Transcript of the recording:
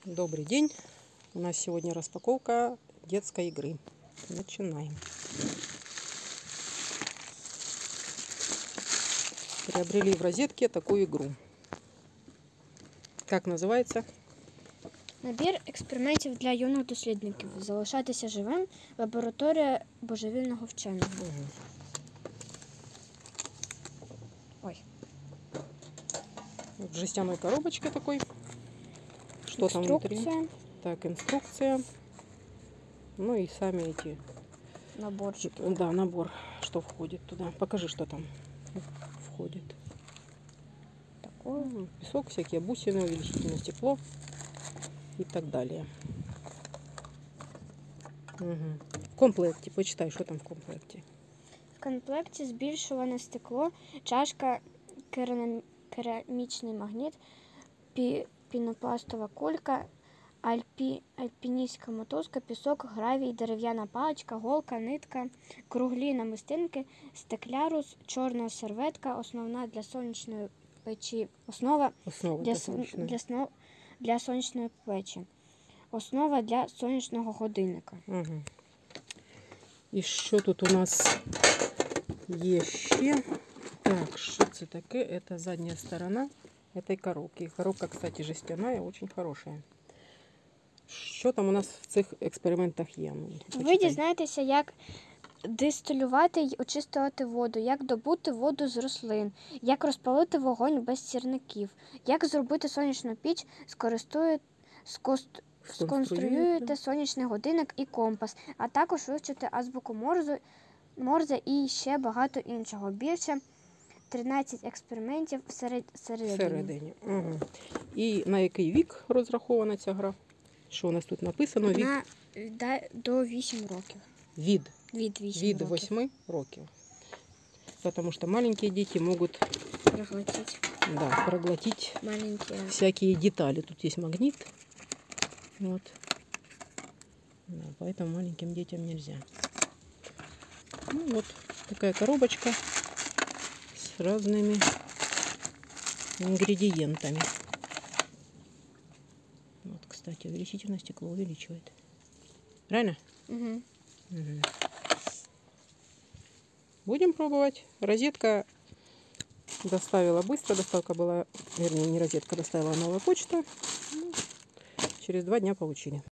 Добрый день! У нас сегодня распаковка детской игры. Начинаем. Приобрели в розетке такую игру. Как називається? Набір експериментів для юних дослідників. Залишатися живим. Лабораторія божевільного вченого. Ой. В жестяной коробочке такой. Что там внутри? Так, инструкция. Ну и сами эти... Наборчик. Да, набор, что входит туда. Покажи, что там входит. Такое. Песок, всякие бусины, увеличительное стекло и так далее. Угу. В комплекте, почитай, что там в комплекте. В комплекті збільшуване стекло, чашка, керамічний магніт, пінопластова кулька, альпіністська мотузка, пісок, гравій, дерев'яна паличка, голка, нитка, круглі намистинки, стеклярус, чорна серветка, основа для сонячної печі, основа для сонячної печі, основа для сонячного годинника. Угу. І що тут у нас є ще? Так, що це таке? Это задняя сторона этой коробки. Коробка, кстати, жестяная, очень хорошая. Що там у нас в цих експериментах є? Ви дізнаєтеся, як дистилювати й очистувати воду, як добути воду з рослин, як розпалити вогонь без сірників, як зробити сонячну піч, сконструюєте сонячний годинник і компас, а також вивчити азбуку Морзе і ще багато іншого. Більше 13 експериментів всередині. Угу. І на який вік розрахована ця гра? Що у нас тут написано? Вік? До 8 років. Від 8 років. Потому что маленькие дети могут проглотить всякие детали. Тут есть магнит. Вот. Да, поэтому маленьким детям нельзя. Ну вот такая коробочка с разными ингредиентами. Вот, кстати, увеличительное стекло увеличивает. Правильно? Угу. Угу. Будем пробовать. Розетка доставила быстро. Доставка была, вернее, не розетка, доставила новая почта. Через 2 дня получили.